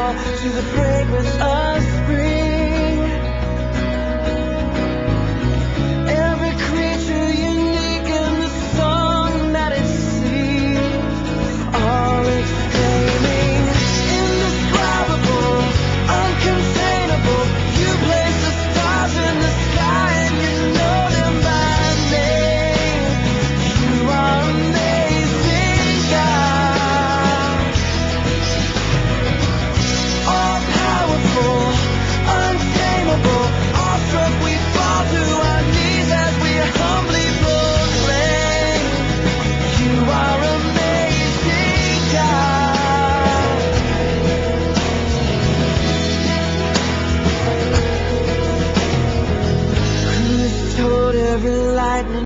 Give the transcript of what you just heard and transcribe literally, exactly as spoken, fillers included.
fall to the fragrance of spring. Every creature unique in the song that it sings, all exclaiming, indescribable, uncontainable. You place the stars in the sky and you know them by name. You are amazing, God. All powerful, untamable, awestruck we fall to our knees as we humbly proclaim. You are amazing, God. Who's told every lightning